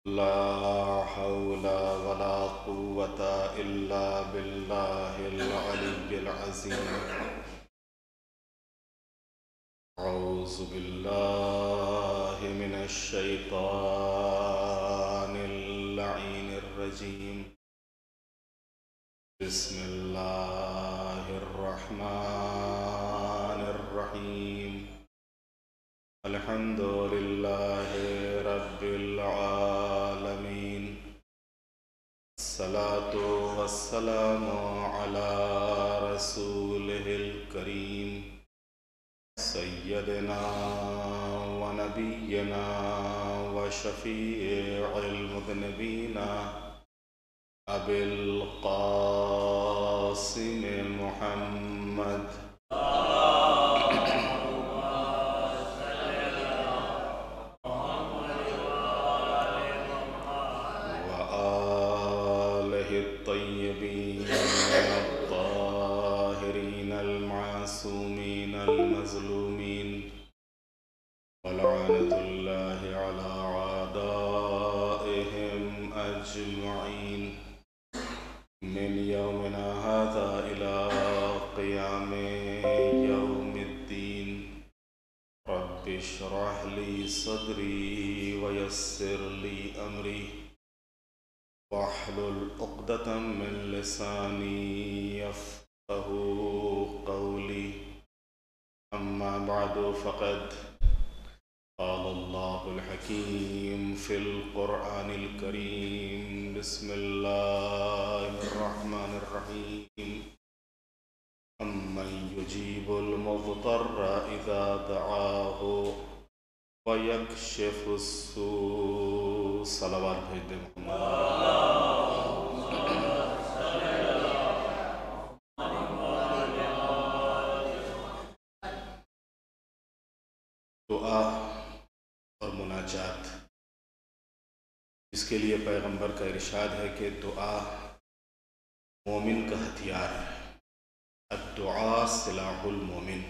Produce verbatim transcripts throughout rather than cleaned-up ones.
لا حول ولا قوة إلا بالله العلي العظيم. أعوذ بالله من الشيطان اللعين الرجيم. بسم الله الرحمن الرحيم. الحمد لله رب العالمين. الصلاة والسلام على رسوله الكريم سيدنا ونبينا وشفيع المذنبين أبي القاسم محمد وآله الطيبين الطاهرين المعصومين المظلومين، ولعنة الله على أعدائهم أجمعين من يومنا هذا إلى قيام يوم الدين. رب اشرح لي صدري ويسر لي أمري واحلل عقدة من لساني يفقهوا قولي. أما بعد فقد قال الله الحكيم في القرآن الكريم. بسم الله الرحمن الرحيم. أمن يجيب المضطر إذا دعاه ويكشف السوء. صلوات بھیج دیں دعا اور مناجات، اس کے لیے پیغمبر کا ارشاد ہے کہ دعا مومن کا ہتھیار ہے. الدعاء سلاح المومن.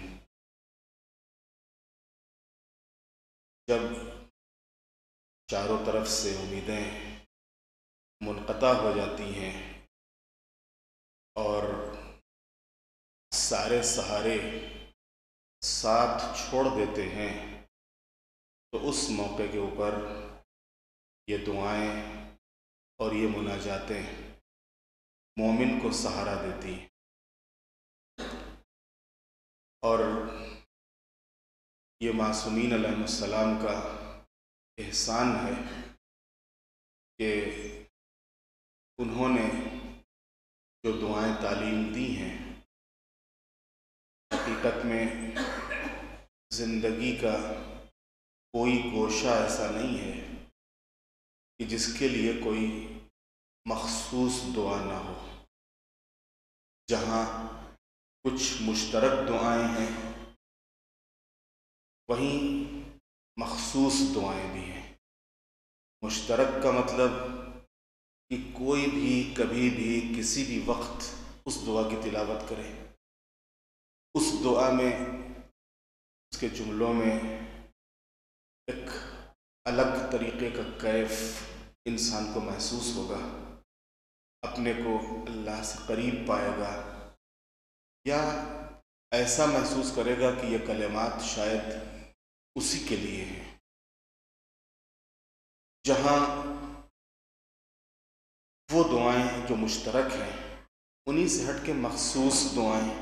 جب چاروں طرف سے امیدیں منقطع ہو جاتی ہیں اور سارے سہارے ساتھ چھوڑ دیتے ہیں، تو اس موقع کے اوپر یہ دعائیں اور یہ مناجاتیں مومن کو سہارا دیتی ہیں. اور یہ معصومین علیہ السلام کا احسان ہے کہ انہوں نے جو دعائیں تعلیم دی ہیں، حقیقت میں زندگی کا کوئی گوشہ ایسا نہیں ہے کہ جس کے لیے کوئی مخصوص دعا نہ ہو. جہاں کچھ مشترک دعائیں ہیں، وہیں مخصوص دعائیں بھی ہیں. مشترک کا مطلب کہ کوئی بھی کبھی بھی کسی بھی وقت اس دعا کی تلاوت کرے. اس دعا میں، اس کے جملوں میں ایک الگ طریقے کا کیف انسان کو محسوس ہوگا، اپنے کو اللہ سے قریب پائے گا، یا ایسا محسوس کرے گا کہ یہ کلمات شاید اسی کے لیے ہیں. جہاں وہ دعائیں جو مشترک ہیں، انہی سے ہٹ کے مخصوص دعائیں.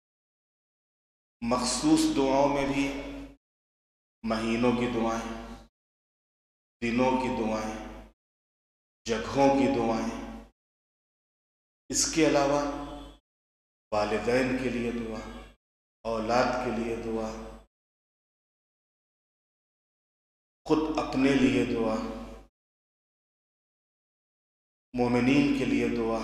مخصوص دعاؤں میں بھی مہینوں کی دعائیں، دنوں کی دعائیں، جگہوں کی دعائیں. اس کے علاوہ والدین کے لیے دعا، اولاد کے لیے دعا، خود اپنے لیے دعا، مومنین کے لیے دعا.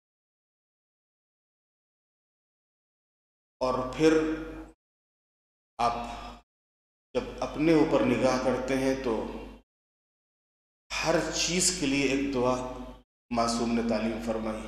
اور پھر آپ جب اپنے اوپر نگاہ کرتے ہیں تو ہر چیز کے لیے ایک دعا معصوم نے تعلیم فرمائی.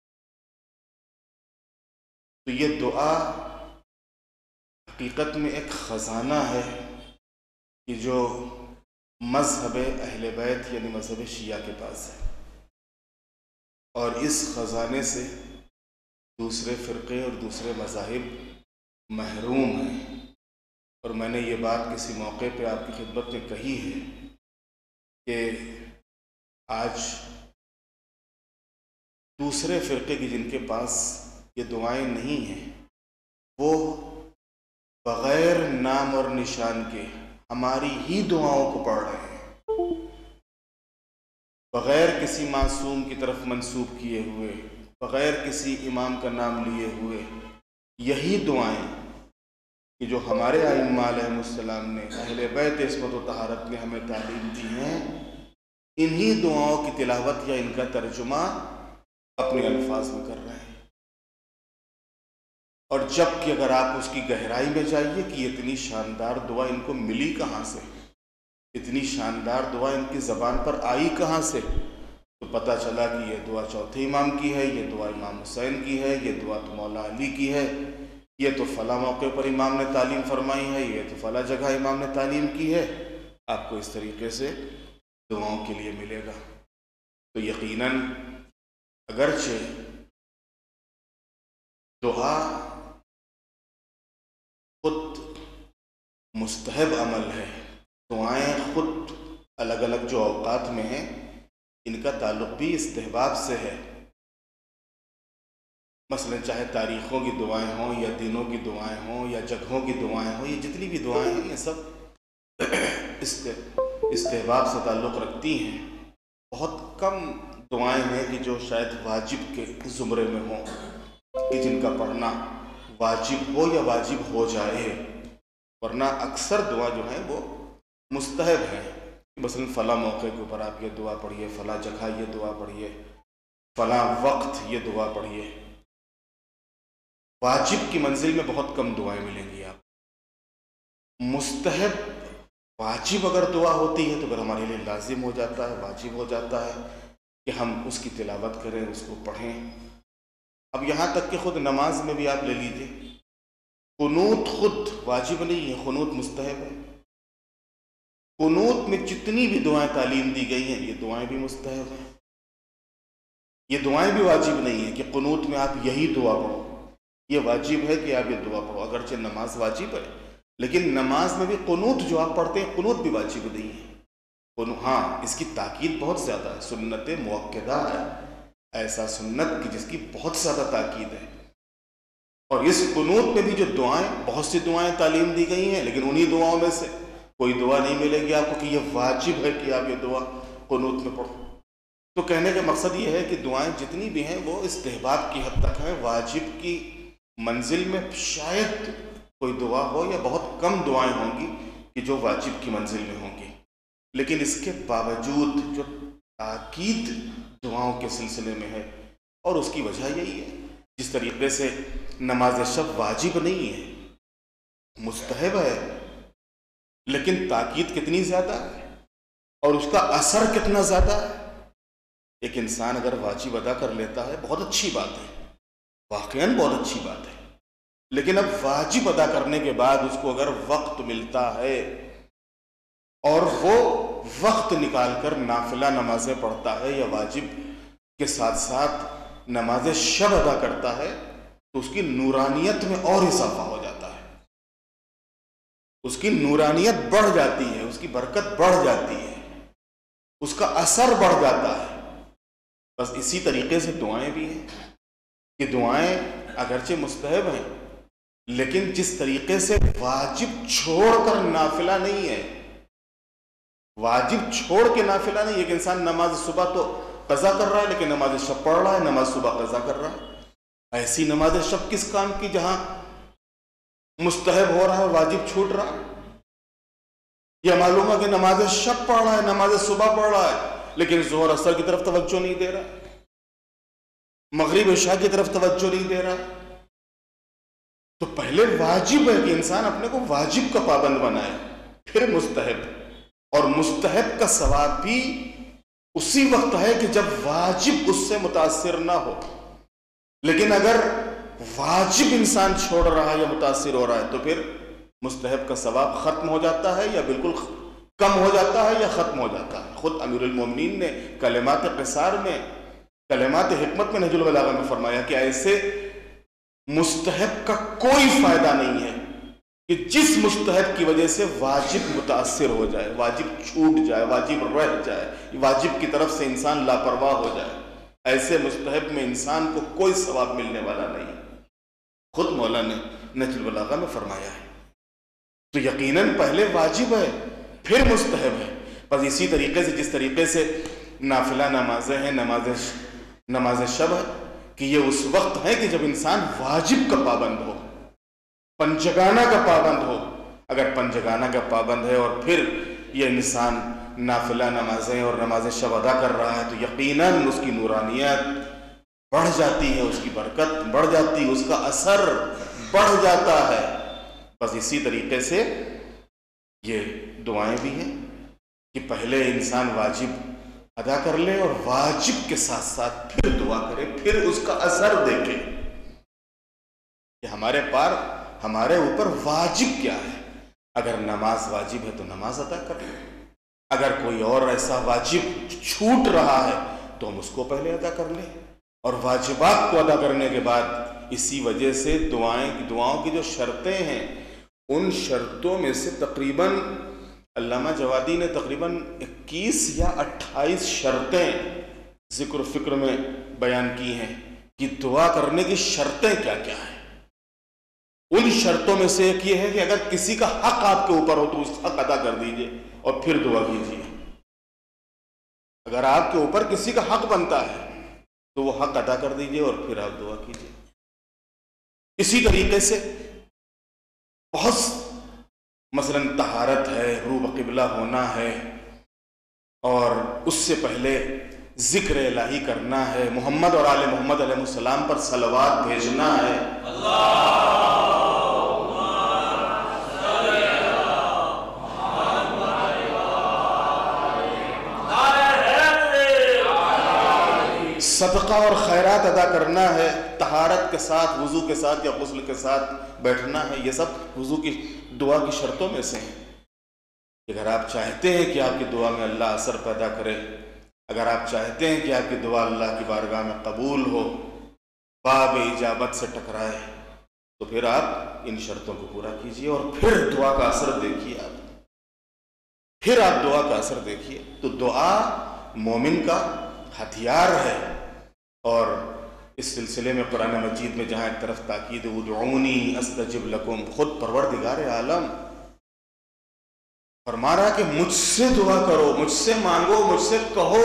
تو یہ دعا حقیقت میں ایک خزانہ ہے کہ جو مذہب اہل بیت یعنی مذہب شیعہ کے پاس ہے، اور اس خزانے سے دوسرے فرقے اور دوسرے مذاہب محروم ہیں۔ اور میں نے یہ بات کسی موقع پہ آپ کی خدمت میں کہی ہے کہ آج دوسرے فرقے کی جن کے پاس یہ دعائیں نہیں ہیں، وہ بغیر نام اور نشان کے ہماری ہی دعاؤں کو پڑھ رہے ہیں، بغیر کسی معصوم کی طرف منسوب کیے ہوئے، بغیر کسی امام کا نام لیے ہوئے، یہی دعائیں کہ جو ہمارے ائمہ علیہم السلام نے، اہل بیت عصمت و طہارت نے ہمیں تعلیم دی ہیں، انہی دعاؤں کی تلاوت یا ان کا ترجمہ اپنے الفاظ میں کر رہے ہیں۔ اور جب کہ اگر آپ اس کی گہرائی میں جائیے کہ یہ اتنی شاندار دعا ان کو ملی کہاں سے، اتنی شاندار دعا ان کی زبان پر آئی کہاں سے، تو پتہ چلا کہ یہ دعا چوتھے امام کی ہے، یہ دعا امام حسین کی ہے، یہ دعا تو مولا علی کی ہے، یہ تو فلاں موقع پر امام نے تعلیم فرمائی ہے، یہ تو فلاں جگہ امام نے تعلیم کی ہے۔ آپ کو اس طریقے سے دعاؤں کے لیے ملے گا۔ تو یقیناً اگرچہ دعا خود مستحب عمل ہے، دعائیں خود الگ الگ جو اوقات میں ہیں ان کا تعلق بھی استحباب سے ہے۔ مثلا چاہے تاریخوں کی دعائیں ہوں یا دنوں کی دعائیں ہوں یا جگہوں کی دعائیں ہوں، یہ جتنی بھی دعائیں ہیں یہ سب استحباب سے تعلق رکھتی ہیں۔ بہت کم دعائیں ہیں کہ جو شاید واجب کے زمرے میں ہوں، کہ جن کا پڑھنا واجب ہو یا واجب ہو جائے، ورنہ اکثر دعا جو ہیں وہ مستحب ہیں۔ مثلا فلاں موقع کے اوپر آپ یہ دعا پڑھیے، فلاں جگہ یہ دعا پڑھیے، فلاں وقت یہ دعا پڑھیے۔ واجب کی منزل میں بہت کم دعائیں ملیں گی آپ۔ مستحب واجب اگر دعا ہوتی ہے تو پھر ہمارے لیے لازم ہو جاتا ہے، واجب ہو جاتا ہے کہ ہم اس کی تلاوت کریں، اس کو پڑھیں۔ اب یہاں تک کہ خود نماز میں بھی آپ لے لیجیے، قنوت خود واجب نہیں ہے، قنوت مستحب ہے۔ قنوت میں جتنی بھی دعائیں تعلیم دی گئی ہیں یہ دعائیں بھی مستحب ہیں، یہ دعائیں بھی واجب نہیں ہیں کہ قنوت میں آپ یہی دعا پڑھو۔ یہ واجب ہے کہ آپ یہ دعا پڑھو، اگرچہ نماز واجب ہے لیکن نماز میں بھی قنوت جو آپ پڑھتے ہیں قنوت بھی واجب نہیں ہے۔ ہاں اس کی تاکید بہت زیادہ ہے، سنت مؤکدہ ہے، ایسا سنت کی جس کی بہت زیادہ تاکید ہے۔ اور اس قنوت میں بھی جو دعائیں، بہت سی دعائیں تعلیم دی گئی ہیں، لیکن انہی دعاؤں میں سے کوئی دعا نہیں ملے گی آپ کو کہ یہ واجب ہے کہ آپ یہ دعا قنوت میں پڑھو۔ تو کہنے کا مقصد یہ ہے کہ دعائیں جتنی بھی ہیں وہ استحباب کی حد تک ہیں، واجب کی منزل میں شاید کوئی دعا ہو یا بہت کم دعائیں ہوں گی کہ جو واجب کی منزل میں ہوں گی۔ لیکن اس کے باوجود جو تاکید دعاؤں کے سلسلے میں ہے، اور اس کی وجہ یہی ہے جس طریقے سے نماز شب واجب نہیں ہے، مستحب ہے، لیکن تاکید کتنی زیادہ ہے اور اس کا اثر کتنا زیادہ ہے۔ ایک انسان اگر واجب ادا کر لیتا ہے بہت اچھی بات ہے، واقعاً بہت اچھی بات ہے، لیکن اب واجب ادا کرنے کے بعد اس کو اگر وقت ملتا ہے اور وہ وقت نکال کر نافلہ نمازیں پڑھتا ہے یا واجب کے ساتھ ساتھ نماز شب ادا کرتا ہے تو اس کی نورانیت میں اور اضافہ ہو جاتا ہے، اس کی نورانیت بڑھ جاتی ہے، اس کی برکت بڑھ جاتی ہے، اس کا اثر بڑھ جاتا ہے۔ بس اسی طریقے سے دعائیں بھی ہیں کہ دعائیں اگرچہ مستحب ہیں لیکن جس طریقے سے واجب چھوڑ کر نافلہ نہیں ہے، واجب چھوڑ کے نافلہ نہیں، ایک انسان نماز صبح تو قضا کر رہا ہے لیکن نماز شب پڑھ رہا ہے، نماز صبح قضا کر رہا ہے، ایسی نماز شب کس کام کی جہاں مستحب ہو رہا ہے واجب چھوٹ رہا ہے؟ یہ معلوم ہے کہ نماز شب پڑھ رہا ہے، نماز صبح پڑھ رہا ہے لیکن ظہر اثر کی طرف توجہ نہیں دے رہا، مغرب عشاء کی طرف توجہ نہیں دے رہا۔ تو پہلے واجب ہے کہ انسان اپنے کو واجب کا پابند بنائے، پھر مستحب، اور مستحب کا ثواب بھی اسی وقت ہے کہ جب واجب اس سے متاثر نہ ہو۔ لیکن اگر واجب انسان چھوڑ رہا ہے یا متاثر ہو رہا ہے تو پھر مستحب کا ثواب ختم ہو جاتا ہے یا بالکل کم ہو جاتا ہے یا ختم ہو جاتا ہے؟ خود امیر المومنین نے کلمات قصار میں، کلمات حکمت میں نہج البلاغہ میں فرمایا کہ ایسے مستحب کا کوئی فائدہ نہیں ہے کہ جس مستحب کی وجہ سے واجب متاثر ہو جائے، واجب چھوٹ جائے، واجب رہ جائے، واجب کی طرف سے انسان لاپرواہ ہو جائے۔ ایسے مستحب میں انسان کو کوئی ثواب ملنے والا نہیں، خود مولا نے نہج البلاغہ میں فرمایا ہے۔ تو یقیناً پہلے واجب ہے پھر مستحب ہے۔ بس اسی طریقے سے جس طریقے سے نافلہ نمازیں ہیں، نماز نماز شب ہے، کہ یہ اس وقت ہے کہ جب انسان واجب کا پابند ہو، پنجگانہ کا پابند ہو۔ اگر پنجگانہ کا پابند ہے اور پھر یہ انسان نافلہ نمازیں اور نماز شب ادا کر رہا ہے تو یقیناً اس کی نورانیت بڑھ جاتی ہے، اس کی برکت بڑھ جاتی ہے، اس کا اثر بڑھ جاتا ہے۔ بس اسی طریقے سے یہ دعائیں بھی ہیں کہ پہلے انسان واجب ادا کر لے اور واجب کے ساتھ ساتھ پھر دعا کرے، پھر اس کا اثر دیکھے کہ ہمارے پار ہمارے اوپر واجب کیا ہے۔ اگر نماز واجب ہے تو نماز ادا کر لیں، اگر کوئی اور ایسا واجب چھوٹ رہا ہے تو ہم اس کو پہلے ادا کر لیں، اور واجبات کو ادا کرنے کے بعد اسی وجہ سے دعائیں دعاؤں کی جو شرطیں ہیں ان شرطوں میں سے تقریباً علامہ جوادی نے تقریباً اکیس یا اٹھائیس شرطیں ذکر و فکر میں بیان کی ہیں کہ دعا کرنے کی شرطیں کیا کیا ہیں۔ ان شرطوں میں سے ایک یہ ہے کہ اگر کسی کا حق آپ کے اوپر ہو تو اس حق ادا کر دیجئے اور پھر دعا کیجئے۔ اگر آپ کے اوپر کسی کا حق بنتا ہے تو وہ حق ادا کر دیجئے اور پھر آپ دعا کیجئے۔ اسی طریقے سے بہت مثلاً طہارت ہے، روح قبلہ ہونا ہے، اور اس سے پہلے ذکر الہی کرنا ہے، محمد اور آل محمد علیہ السلام پر صلوات بھیجنا ہے۔ صدقہ اور خیرات ادا کرنا ہے، طہارت کے ساتھ، وضو کے ساتھ یا غسل کے ساتھ بیٹھنا ہے۔ یہ سب وضو کی دعا کی شرطوں میں سے ہیں۔ اگر آپ چاہتے ہیں کہ آپ کی دعا میں اللہ اثر پیدا کرے، اگر آپ چاہتے ہیں کہ آپ کی دعا اللہ کی بارگاہ میں قبول ہو، باب اجابت سے ٹکرائے، تو پھر آپ ان شرطوں کو پورا کیجئے اور پھر دعا کا اثر دیکھیے۔ آپ پھر آپ دعا کا اثر دیکھیے۔ تو دعا مومن کا ہتھیار ہے، اور اس سلسلے میں قرآن مجید میں جہاں ایک طرف تاکید ادعونی استجب لکم، خود پروردگار عالم فرما رہا کہ مجھ سے دعا کرو، مجھ سے مانگو، مجھ سے کہو،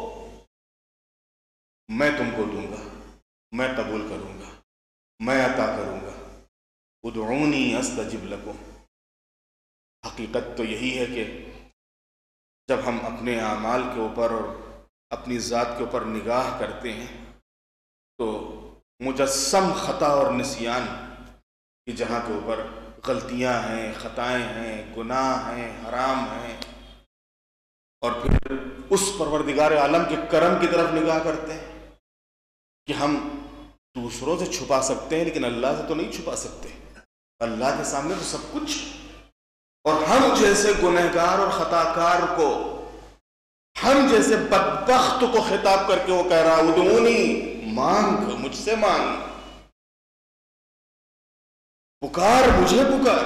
میں تم کو دوں گا، میں قبول کروں گا، میں عطا کروں گا۔ ادعونی استجب لکم۔ حقیقت تو یہی ہے کہ جب ہم اپنے اعمال کے اوپر اور اپنی ذات کے اوپر نگاہ کرتے ہیں تو مجسم خطا اور نسیان کی جہاں کے اوپر غلطیاں ہیں، خطائیں ہیں، گناہ ہیں، حرام ہیں، اور پھر اس پروردگار عالم کے کرم کی طرف نگاہ کرتے ہیں کہ ہم دوسروں سے چھپا سکتے ہیں لیکن اللہ سے تو نہیں چھپا سکتے، اللہ کے سامنے تو سب کچھ، اور ہم جیسے گنہگار اور خطاکار کو، ہم جیسے بدبخت کو خطاب کر کے وہ کہہ رہا ادعونی، مانگ، مجھ سے مانگ، پکار، مجھے پکار،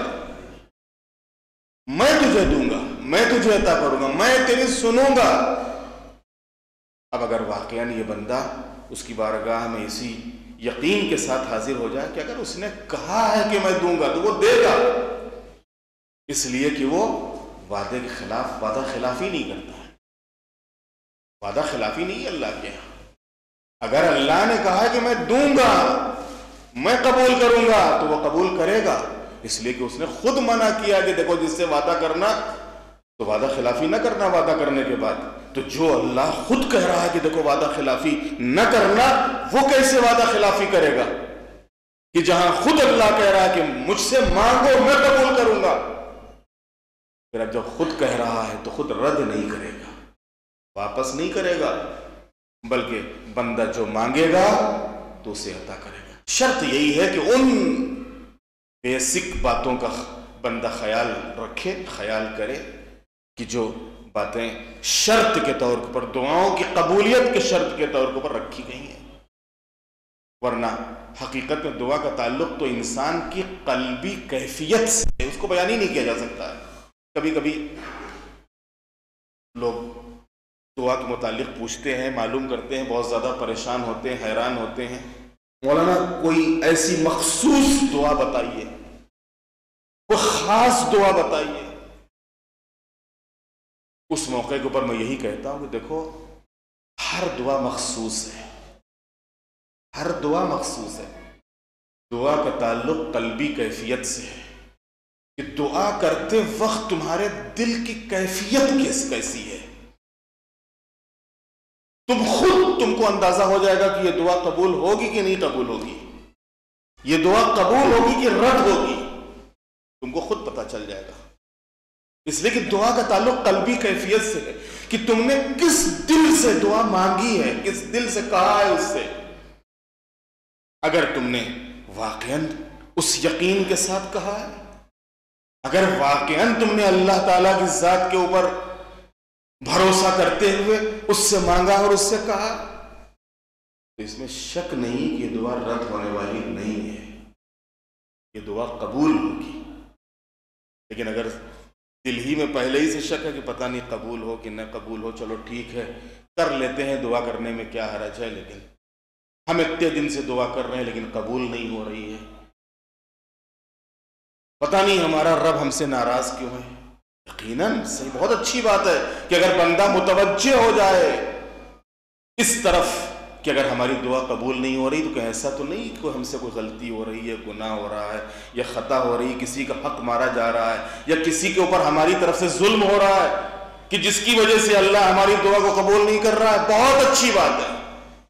میں تجھے دوں گا، میں تجھے عطا کروں گا، میں تیری سنوں گا۔ اب اگر واقعاً یہ بندہ اس کی بارگاہ میں اسی یقین کے ساتھ حاضر ہو جائے کہ اگر اس نے کہا ہے کہ میں دوں گا تو وہ دے گا، اس لیے کہ وہ وعدے کے خلاف وعدہ خلافی نہیں کرتا ہے، وعدہ خلافی نہیں ہے اللہ کے یہاں۔ اگر اللہ نے کہا کہ میں دوں گا، میں قبول کروں گا، تو وہ قبول کرے گا، اس لیے کہ اس نے خود منع کیا کہ دیکھو جس سے وعدہ کرنا تو وعدہ خلافی نہ کرنا وعدہ کرنے کے بعد۔ تو جو اللہ خود کہہ رہا ہے کہ دیکھو وعدہ خلافی نہ کرنا، وہ کیسے وعدہ خلافی کرے گا کہ جہاں خود اللہ کہہ رہا ہے کہ مجھ سے مانگو میں قبول کروں گا، پھر اب جب خود کہہ رہا ہے تو خود رد نہیں کرے گا، واپس نہیں کرے گا، بلکہ بندہ جو مانگے گا تو اسے عطا کرے گا۔ شرط یہی ہے کہ ان بیسک باتوں کا بندہ خیال رکھے، خیال کرے کہ جو باتیں شرط کے طور پر دعاؤں کی قبولیت کے شرط کے طور پر رکھی گئی ہیں، ورنہ حقیقت میں دعا کا تعلق تو انسان کی قلبی کیفیت سے ہے، اس کو بیان ہی نہیں کیا جا سکتا ہے۔ کبھی کبھی لوگ دعا کے متعلق پوچھتے ہیں، معلوم کرتے ہیں، بہت زیادہ پریشان ہوتے ہیں، حیران ہوتے ہیں، مولانا کوئی ایسی مخصوص دعا بتائیے، کوئی خاص دعا بتائیے۔ اس موقع کے اوپر میں یہی کہتا ہوں کہ دیکھو، ہر دعا مخصوص ہے، ہر دعا مخصوص ہے۔ دعا کا تعلق قلبی کیفیت سے ہے کہ دعا کرتے وقت تمہارے دل کی کیفیت کیسی ہے۔ تم خود تم کو اندازہ ہو جائے گا کہ یہ دعا قبول ہوگی کہ نہیں قبول ہوگی، یہ دعا قبول ہوگی کہ رد ہوگی، تم کو خود پتہ چل جائے گا۔ اس لیے کہ دعا کا تعلق قلبی کیفیت سے ہے کہ تم نے کس دل سے دعا مانگی ہے، کس دل سے کہا ہے اس سے۔ اگر تم نے واقعاً اس یقین کے ساتھ کہا ہے، اگر واقعاً تم نے اللہ تعالیٰ کی ذات کے اوپر بھروسہ کرتے ہوئے اس سے مانگا اور اس سے کہا، تو اس میں شک نہیں کہ یہ دعا رد ہونے والی نہیں ہے، یہ دعا قبول ہوگی۔ لیکن اگر دل ہی میں پہلے ہی سے شک ہے کہ پتہ نہیں قبول ہو کہ نہ قبول ہو، چلو ٹھیک ہے کر لیتے ہیں، دعا کرنے میں کیا حرج ہے، لیکن ہم اتنے دن سے دعا کر رہے ہیں لیکن قبول نہیں ہو رہی ہے، پتہ نہیں ہمارا رب ہم سے ناراض کیوں ہے۔ یقیناً صحیح، بہت اچھی بات ہے کہ اگر بندہ متوجہ ہو جائے اس طرف کہ اگر ہماری دعا قبول نہیں ہو رہی تو کہ ایسا تو نہیں کہ ہم سے کوئی غلطی ہو رہی ہے، گناہ ہو رہا ہے، یا خطا ہو رہی ہے، کسی کا حق مارا جا رہا ہے، یا کسی کے اوپر ہماری طرف سے ظلم ہو رہا ہے کہ جس کی وجہ سے اللہ ہماری دعا کو قبول نہیں کر رہا ہے، بہت اچھی بات ہے۔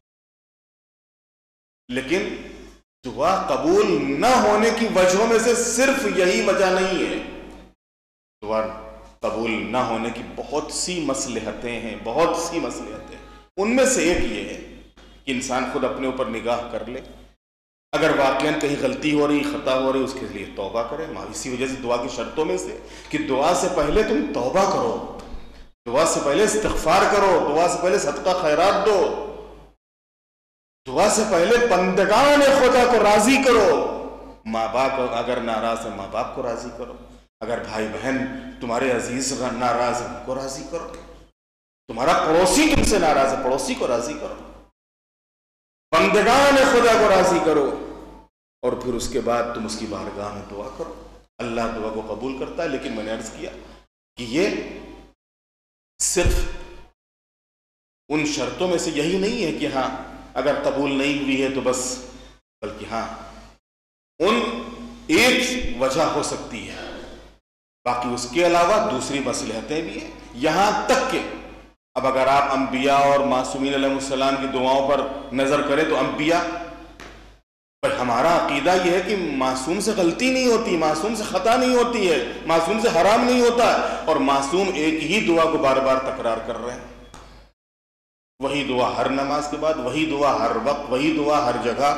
لیکن دعا قبول نہ ہونے کی وجہوں میں سے صرف یہی وجہ نہیں ہے، دعا قبول نہ ہونے کی بہت سی مصلحتیں ہیں، بہت سی مصلحتیں، ان میں سے ایک یہ ہے کہ انسان خود اپنے اوپر نگاہ کر لے، اگر واقعاً کہیں غلطی ہو رہی، خطا ہو رہی، اس کے لیے توبہ کرے۔ اسی وجہ سے دعا کی شرطوں میں سے کہ دعا سے پہلے تم توبہ کرو، دعا سے پہلے استغفار کرو، دعا سے پہلے صدقہ خیرات دو، دعا سے پہلے بندگان خدا کو راضی کرو، ماں باپ اگر ناراض ہیں ماں باپ کو راضی کرو، اگر بھائی بہن تمہارے عزیز ناراض ہیں ان کو راضی کرو، تمہارا پڑوسی تم سے ناراض ہے پڑوسی کو راضی کرو، بندگان خدا کو راضی کرو، اور پھر اس کے بعد تم اس کی بارگاہ میں دعا کرو۔ اللہ دعا کو قبول کرتا ہے، لیکن میں نے عرض کیا کہ یہ صرف ان شرطوں میں سے یہی نہیں ہے کہ ہاں اگر قبول نہیں ہوئی ہے تو بس، بلکہ ہاں ان ایک وجہ ہو سکتی ہے، باقی اس کے علاوہ دوسری مصلحتیں بھی ہیں، یہاں تک کہ اب اگر آپ انبیاء اور معصومین علیہ السلام کی دعاؤں پر نظر کریں تو انبیاء پر ہمارا عقیدہ یہ ہے کہ معصوم سے غلطی نہیں ہوتی، معصوم سے خطا نہیں ہوتی ہے، معصوم سے حرام نہیں ہوتا ہے، اور معصوم ایک ہی دعا کو بار بار تکرار کر رہے ہیں، وہی دعا ہر نماز کے بعد، وہی دعا ہر وقت، وہی دعا ہر جگہ۔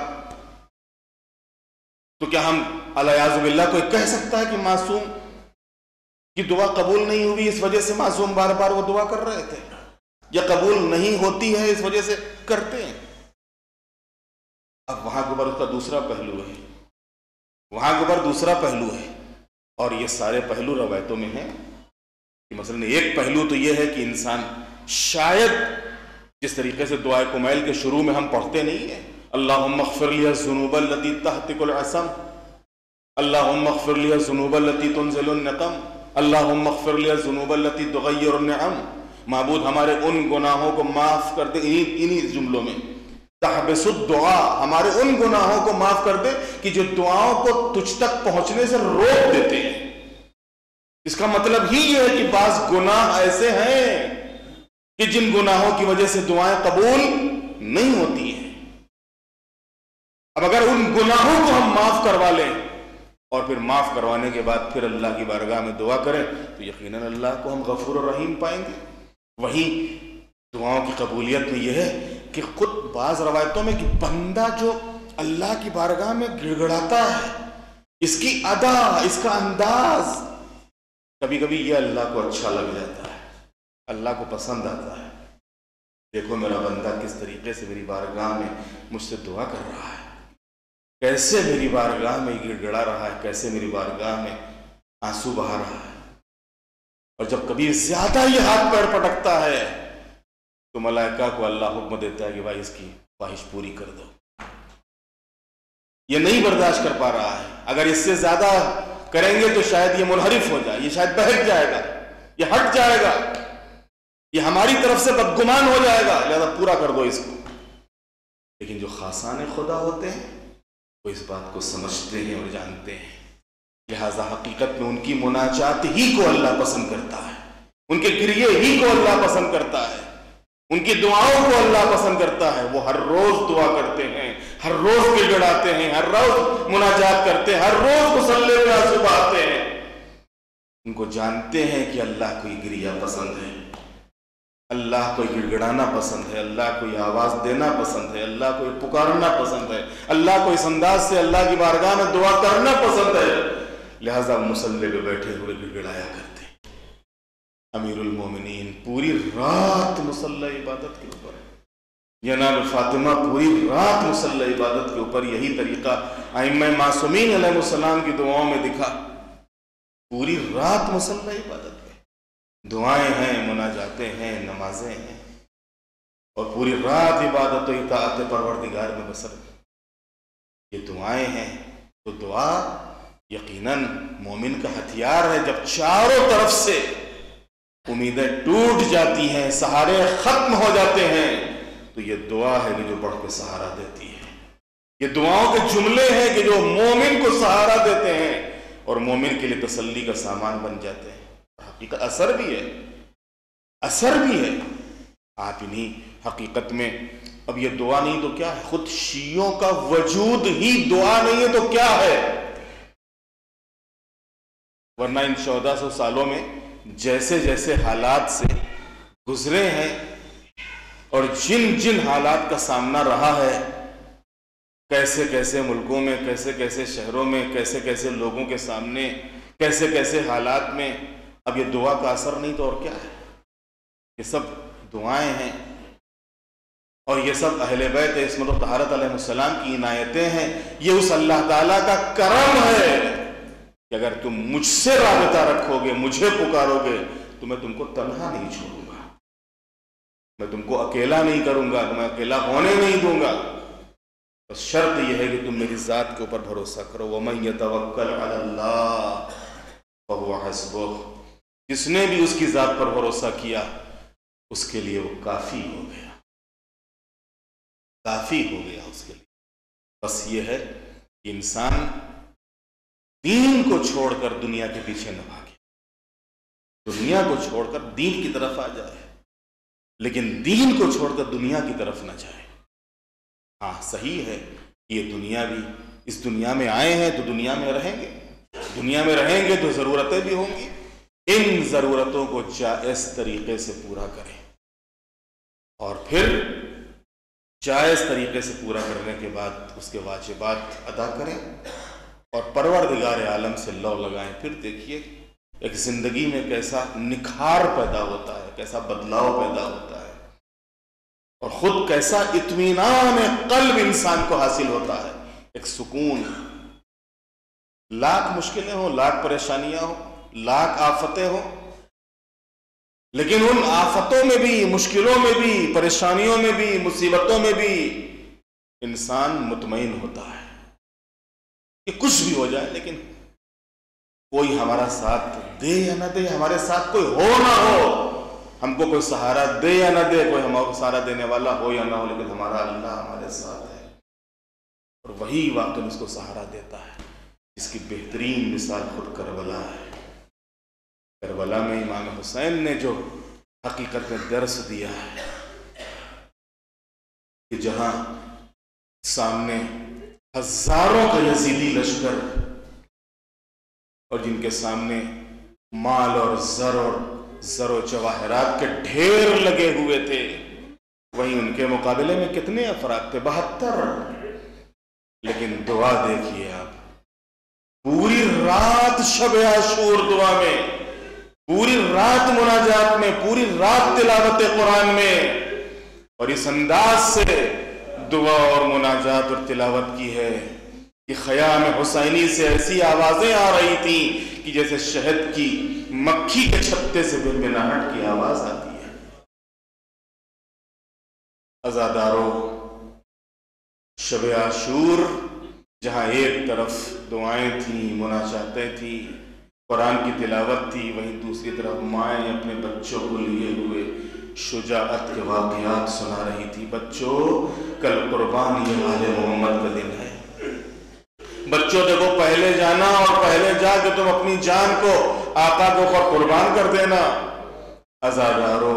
تو کیا ہم الیاذ باللہ کوئی کہہ سکتا ہے کہ معصوم کی دعا قبول نہیں ہوئی اس وجہ سے معصوم بار بار وہ دعا کر رہے تھے، یا قبول نہیں ہوتی ہے اس وجہ سے کرتے ہیں؟ اب وہاں کے اوپر اس کا دوسرا پہلو ہے، وہاں کے اوپر دوسرا پہلو ہے، اور یہ سارے پہلو روایتوں میں ہیں کہ مثلا ایک پہلو تو یہ ہے کہ انسان شاید جس طریقے سے دعائے کمیل کے شروع میں ہم پڑھتے نہیں ہیں، اللہم اغفر لی الذنوب التي تحتک العصم، اللہم اغفر لی الذنوب التي تنزل النقم، اللہم اغفر لی الذنوب التي تغیر النعم، معبود ہمارے ان گناہوں کو معاف کر دے، انہی جملوں میں تحبس الدعا، ہمارے ان گناہوں کو معاف کر دے کہ جو دعاؤں کو تجھ تک پہنچنے سے روک دیتے ہیں۔ اس کا مطلب ہی یہ ہے کہ بعض گناہ ایسے ہیں کہ جن گناہوں کی وجہ سے دعائیں قبول نہیں ہوتی ہیں۔ اب اگر ان گناہوں کو ہم معاف کروا لیں اور پھر معاف کروانے کے بعد پھر اللہ کی بارگاہ میں دعا کریں تو یقیناً اللہ کو ہم غفور الرحیم پائیں گے۔ وہیں دعاؤں کی قبولیت میں یہ ہے کہ خود بعض روایتوں میں کہ بندہ جو اللہ کی بارگاہ میں گڑ گڑاتا ہے، اس کی ادا، اس کا انداز، کبھی کبھی یہ اللہ کو اچھا لگ جاتا ہے، اللہ کو پسند آتا ہے، دیکھو میرا بندہ کس طریقے سے میری بارگاہ میں مجھ سے دعا کر رہا ہے، کیسے میری بارگاہ میں گڑ گڑا رہا ہے، کیسے میری بارگاہ میں آنسو بہا رہا ہے۔ اور جب کبھی زیادہ یہ ہاتھ پیر پٹکتا ہے تو ملائکہ کو اللہ حکم دیتا ہے کہ بھائی اس کی خواہش پوری کر دو، یہ نہیں برداشت کر پا رہا ہے، اگر اس سے زیادہ کریں گے تو شاید یہ منحرف ہو جائے، یہ شاید بہک جائے گا، یہ ہٹ جائے گا، یہ ہماری طرف سے بدگمان ہو جائے گا، لہذا پورا کر دو اس کو۔ لیکن جو خاصان خدا ہوتے ہیں وہ اس بات کو سمجھتے ہیں اور جانتے ہیں، لہذا حقیقت میں ان کی مناجات ہی کو اللہ پسند کرتا ہے، ان کے گریے ہی کو اللہ پسند کرتا ہے، ان کی دعاؤں کو اللہ پسند کرتا ہے۔ وہ ہر روز دعا کرتے ہیں، ہر روز گڑ گڑاتے ہیں، ہر روز مناجات کرتے ہیں، ہر روز مصلی پہ آنسو بہاتے ہیں۔ ان کو جانتے ہیں کہ اللہ کو یہ گریہ پسند ہے، اللہ کو گڑ گڑانا پسند ہے، اللہ کو یہ آواز دینا پسند ہے، اللہ کو یہ پکارنا پسند ہے، اللہ کو اس انداز سے اللہ کی بارگاہ میں دعا کرنا پسند ہے، لہذا مصلی پہ بیٹھے ہوئے گڑ گڑایا کرتے ہیں۔ امیر المومنین پوری رات مصلی عبادت کے اوپر، جناب فاطمہ پوری رات مصلی عبادت کے اوپر، یہی طریقہ ائمہ معصومین علیہ السلام کی دعاؤں میں دکھا، پوری رات مصلی عبادت میں دعائیں ہیں، مناجاتیں ہیں، نمازیں ہیں، اور پوری رات عبادت و اطاعت پروردگار میں بسر۔ یہ دعائیں ہیں تو دعا یقیناً مومن کا ہتھیار ہے۔ جب چاروں طرف سے امیدیں ٹوٹ جاتی ہیں، سہارے ختم ہو جاتے ہیں، تو یہ دعا ہے کہ جو بڑھ کے سہارا دیتی ہے۔ یہ دعاؤں کے جملے ہیں کہ جو مومن کو سہارا دیتے ہیں اور مومن کے لیے تسلی کا سامان بن جاتے ہیں۔ حقیقت اثر بھی ہے، اثر بھی ہے۔ آپ انہیں حقیقت میں، اب یہ دعا نہیں تو کیا ہے؟ خود شیعوں کا وجود ہی دعا نہیں ہے تو کیا ہے؟ ورنہ ان چودہ سو سالوں میں جیسے جیسے حالات سے گزرے ہیں اور جن جن حالات کا سامنا رہا ہے، کیسے کیسے ملکوں میں، کیسے کیسے شہروں میں، کیسے کیسے لوگوں کے سامنے، کیسے کیسے حالات میں، اب یہ دعا کا اثر نہیں تو اور کیا ہے؟ یہ سب دعائیں ہیں اور یہ سب اہل بیت عصمت و طہارت علیہ السلام کی عنایتیں ہیں۔ یہ اس اللہ تعالیٰ کا کرم ہے کہ اگر تم مجھ سے رابطہ رکھو گے، مجھے پکارو گے، تو میں تم کو تنہا نہیں چھوڑوں گا، میں تم کو اکیلا نہیں کروں گا، میں اکیلا ہونے نہیں دوں گا۔ بس شرط یہ ہے کہ تم میری ذات کے اوپر بھروسہ کرو۔ وَمَن يَتَوَكَّلْ عَلَى اللَّهِ فَهُوَ حَسْبُهُ، جس نے بھی اس کی ذات پر بھروسہ کیا اس کے لیے وہ کافی ہو گیا، کافی ہو گیا اس کے لیے۔ بس یہ ہے کہ انسان دین کو چھوڑ کر دنیا کے پیچھے نہ بھاگے، دنیا کو چھوڑ کر دین کی طرف آ جائے، لیکن دین کو چھوڑ کر دنیا کی طرف نہ جائے۔ ہاں صحیح ہے، یہ دنیا بھی، اس دنیا میں آئے ہیں تو دنیا میں رہیں گے، دنیا میں رہیں گے تو ضرورتیں بھی ہوں گی، ان ضرورتوں کو جائز طریقے سے پورا کریں، اور پھر جائز طریقے سے پورا کرنے کے بعد اس کے واجبات ادا کریں اور پروردگار عالم سے لو لگائیں۔ پھر دیکھیے ایک زندگی میں کیسا نکھار پیدا ہوتا ہے، کیسا بدلاؤ پیدا ہوتا ہے، اور خود کیسا اطمینان قلب انسان کو حاصل ہوتا ہے، ایک سکون۔ لاکھ مشکلیں ہوں، لاکھ پریشانیاں ہوں، لاکھ آفتیں ہوں، لیکن ان آفتوں میں بھی، مشکلوں میں بھی، پریشانیوں میں بھی، مصیبتوں میں بھی انسان مطمئن ہوتا ہے کہ کچھ بھی ہو جائے لیکن کوئی ہمارا ساتھ دے یا نہ دے، ہمارے ساتھ کوئی ہو نہ ہو، ہم کو کوئی سہارا دے یا نہ دے، کوئی ہمارا سہارا دینے والا ہو یا نہ ہو، لیکن ہمارا اللہ ہمارے ساتھ ہے، اور وہی واقعی اس کو سہارا دیتا ہے۔ اس کی بہترین مثال خود کربلا ہے۔ کربلا میں امام حسین نے جو حقیقت میں درس دیا ہے کہ جہاں سامنے ہزاروں کا یزیدی لشکر اور جن کے سامنے مال اور زر اور زر و جواہرات کے ڈھیر لگے ہوئے تھے، وہیں ان کے مقابلے میں کتنے افراد تھے؟ بہتر۔ لیکن دعا دیکھیے آپ، پوری رات شب عاشور دعا میں پوری رات مناجات میں، پوری رات تلاوت قرآن میں، اور اس انداز سے دعا اور مناجات اور تلاوت کی ہے کہ خیام حسینی سے ایسی آوازیں آ رہی تھیں کہ جیسے شہد کی مکھی کے چھتے سے بنبناہٹ کی آواز آتی ہے۔ عزادارو، شب عاشور جہاں ایک طرف دعائیں تھیں، مناجاتیں تھیں، قرآن کی تلاوت تھی، وہیں دوسری طرف مائیں اپنے بچوں کو لیے ہوئے شجاعت کے واقعات سنا رہی تھی۔ بچوں، کل قربان یہ آل محمد کا دن ہے۔ بچوں دیکھو، پہلے جانا اور پہلے جا کے تم اپنی جان کو آقا کے اوپر قربان کر دینا۔ عزادارو،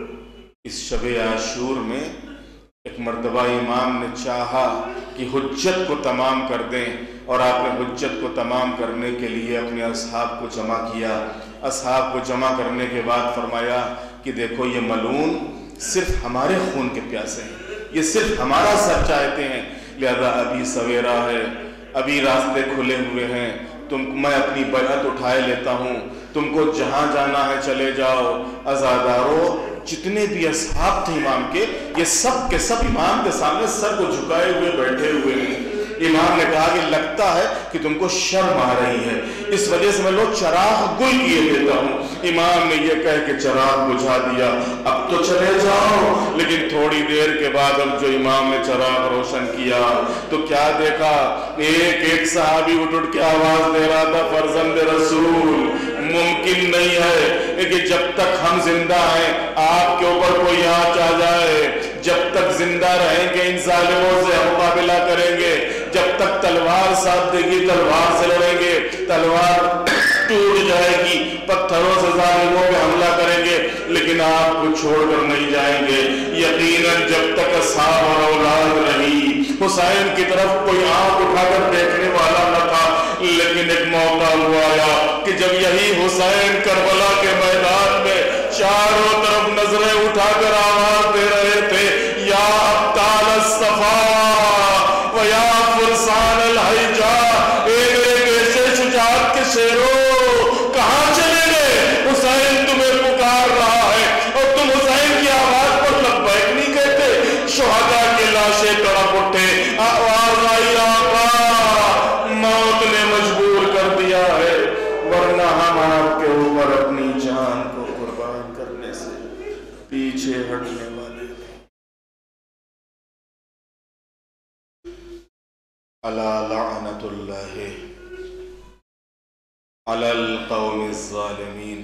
اس شب عاشور میں ایک مرتبہ امام نے چاہا کہ حجت کو تمام کر دیں، اور آپ نے حجت کو تمام کرنے کے لیے اپنے اصحاب کو جمع کیا۔ اصحاب کو جمع کرنے کے بعد فرمایا کہ دیکھو، یہ ملعون صرف ہمارے خون کے پیاسے ہیں، یہ صرف ہمارا سر چاہتے ہیں، لہذا ابھی سویرا ہے، ابھی راستے کھلے ہوئے ہیں، تم میں اپنی بیعت اٹھائے لیتا ہوں، تم کو جہاں جانا ہے چلے جاؤ۔ عزادارو، جتنے بھی اصحاب تھے امام کے، یہ سب کے سب امام کے سامنے سر کو جھکائے ہوئے بیٹھے ہوئے ہیں۔ امام نے کہا کہ لگتا ہے کہ تم کو شرم آ رہی ہے، اس وجہ سے میں لوگ چراغ گل کیے دیتا ہوں۔ امام نے یہ کہہ کے چراغ بجھا دیا، اب تو چلے جاؤ۔ لیکن تھوڑی دیر کے بعد اب جو امام نے چراغ روشن کیا تو کیا دیکھا؟ ایک ایک صحابی اٹھ اٹھ کے آواز دے رہا تھا، فرزند رسول، ممکن نہیں ہے کہ جب تک ہم زندہ ہیں آپ کے اوپر کوئی آنچ آ جائے، جب تک زندہ رہیں گے ان ظالموں سے ہم مقابلہ کریں گے، جب تک تلوار ساتھ دے گی تلوار سے لڑیں گے، تلوار ٹوٹ جائے گی پتھروں سے ظالموں پہ حملہ کریں گے، لیکن آپ کو چھوڑ کر نہیں جائیں گے۔ یقیناً جب تک اصحاب اور اولاد رہی، حسین کی طرف کوئی آنکھ اٹھا کر دیکھنے والا نہ تھا، لیکن ایک موقع ہوا آیا کہ جب یہی حسین کربلا کے میدان میں چاروں طرف نظریں اٹھا کر آواز دے رہے تھے، یا ابطال الصفا و یا فرسان الحجا، اے میرے ایسے شجاعت کے شیروں، کہاں چلے گئے؟ حسین تمہیں پکار رہا ہے اور تم حسین کی آواز پر لبیک نہیں کہتے۔ شہداء کی لاشیں تڑپ اٹھے، آواز آئی، آقا موت نے مجبور کر دیا ہے، ورنہ ہم آپ کے اوپر اپنی جان کو قربان کرنے سے پیچھے ہٹنے والے تھے۔ الا لعنت اللہ علی القوم الظالمین،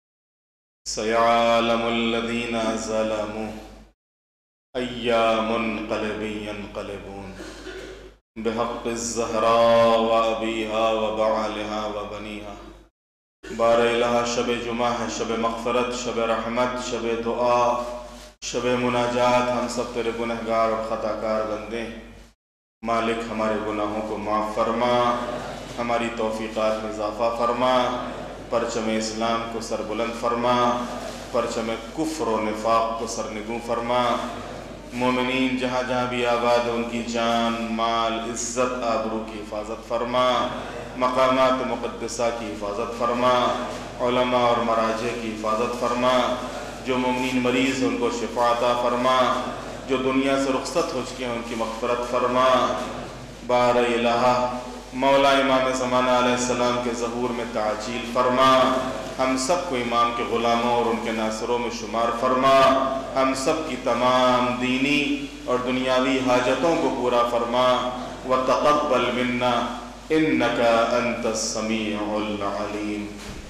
سیعلم الذین ظلموا ای منقلب ینقلبون، بحق الزہراء و ابیہا و بعلہا و بنیہا۔ بار الہ شب جمعہ ہے، شب مغفرت، شب رحمت، شب دعا، شب مناجات۔ ہم سب تیرے گنہگار اور خطاکار بندے، مالک ہمارے گناہوں کو معاف فرما، ہماری توفیقات میں اضافہ فرما، پرچم اسلام کو سر بلند فرما، پرچم کفر و نفاق کو سرنگوں فرما۔ مومنین جہاں جہاں بھی آباد ان کی جان، مال، عزت، آبرو کی حفاظت فرما، مقامات مقدسہ کی حفاظت فرما، علماء اور مراجع کی حفاظت فرما، جو مومنین مریض ہیں ان کو شفا عطا فرما، جو دنیا سے رخصت ہو چکے ہیں ان کی مغفرت فرما۔ بار الہ مولا امام زمانہ علیہ السلام کے ظہور میں تعجیل فرما، ہم سب کو امام کے غلاموں اور ان کے ناصروں میں شمار فرما، ہم سب کی تمام دینی اور دنیاوی حاجتوں کو پورا فرما، وتقبل منا انک انت السمیع العلیم۔